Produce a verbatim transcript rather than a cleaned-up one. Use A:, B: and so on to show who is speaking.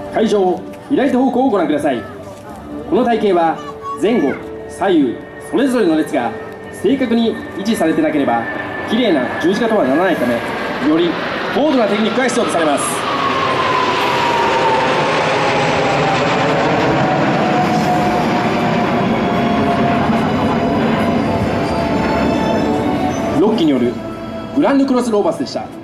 A: 会場左手方向をご覧ください。この体型は前後左右それぞれの列が正確に維持されてなければ綺麗な十字架とはならないため、より高度なテクニックが必要とされます。ロッキーによるグランドクロスローバスでした。